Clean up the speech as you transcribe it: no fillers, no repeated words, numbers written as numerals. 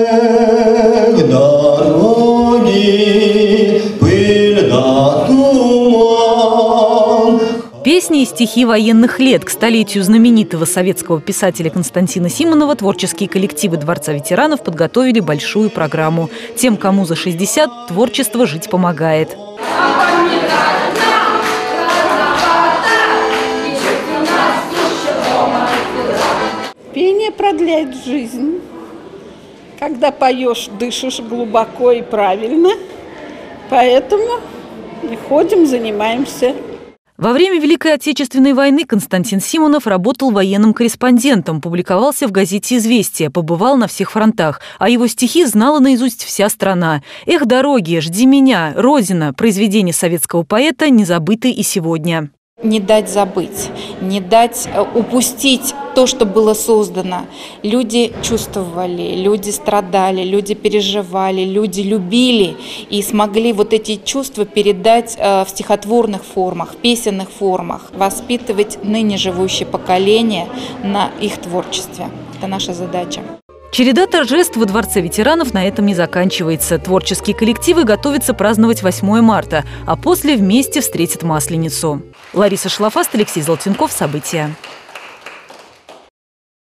дороги, пыль да туман. Песни и стихи военных лет. К столетию знаменитого советского писателя Константина Симонова творческие коллективы Дворца ветеранов подготовили большую программу. Тем, кому за 60, творчество жить помогает. Пение продляет жизнь. Когда поешь, дышишь глубоко и правильно. Поэтому и ходим, занимаемся. Во время Великой Отечественной войны Константин Симонов работал военным корреспондентом, публиковался в газете «Известия», побывал на всех фронтах, а его стихи знала наизусть вся страна. «Эх, дороги, жди меня», «Родина» – произведение советского поэта, не забыты и сегодня. Не дать забыть, не дать упустить то, что было создано. Люди чувствовали, люди страдали, люди переживали, люди любили и смогли вот эти чувства передать в стихотворных формах, в песенных формах, воспитывать ныне живущее поколение на их творчестве. Это наша задача. Череда торжеств во Дворце ветеранов на этом не заканчивается. Творческие коллективы готовятся праздновать 8 марта, а после вместе встретят Масленицу. Лариса Шлафаст, Алексей Золотенков. События.